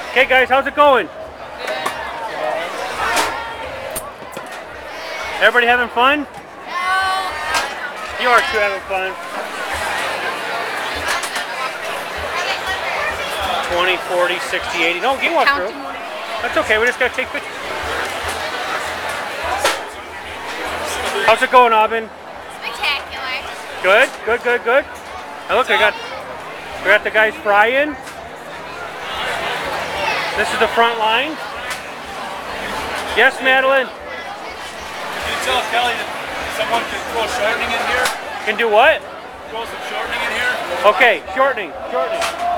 Okay guys, how's it going? Everybody having fun? No. You are too having fun. 20, 40, 60, 80. No, you walk through. That's okay, we just gotta take pictures. How's it going, Aubin? Spectacular. Good, good, good, good. Now look, we got the guys frying. This is the front line. Yes, Madeline? Can you tell Kelly that someone can throw shortening in here? Can do what? Throw some shortening in here? Okay, shortening.